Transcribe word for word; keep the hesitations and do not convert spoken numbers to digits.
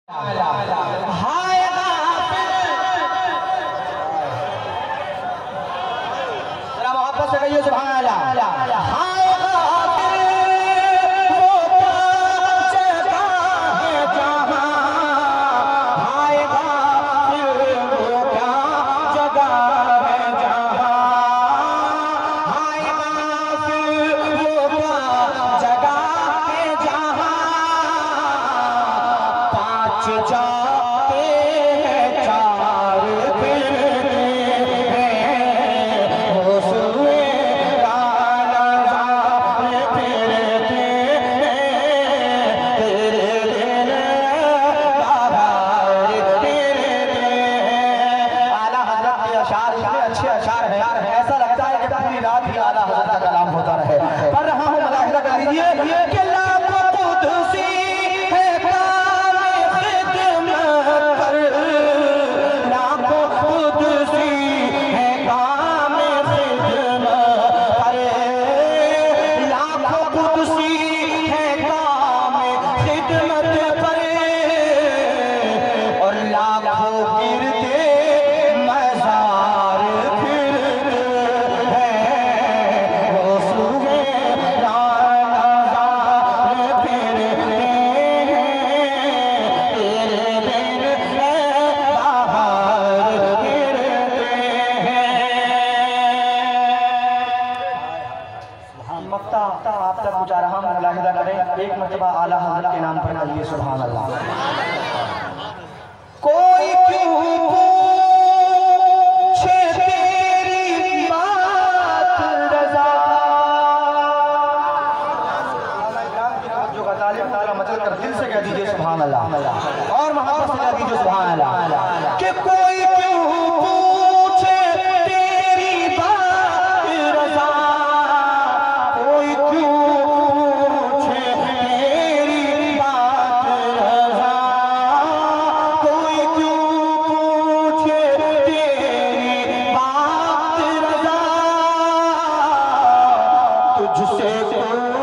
हाय जरा मोहब्बत से कहिए सुभान अल्लाह। हाय जाते हैं चार फिरते हैं हुस्न राज़ फिरते हैं तेरे दिल बाहर फिरते हैं। आला हज़रत के अशार इतने अच्छे अशार हैं, ऐसा लगता है कि पूरी रात ही आला हज़रत का कलाम होता रहे। पढ़ रहा हूँ, मुलाहिज़ा कर लीजिए कि आप तक पहुंचा रहा हूं, मुलाहिज़ा करें। एक मर्तबा आला हज़रत के नाम पर कहिए सुभान अल्लाह। कोई क्यों पूछे तेरी बात रज़ा, जो का तालिब ताला मचल कर दिल से कह दीजिए सुभान अल्लाह और मोहब्बत से कह दीजिए सुभान अल्लाह। कि कोई क्यों पूछे तेरी बात रज़ा, कोई क्यों तुझसे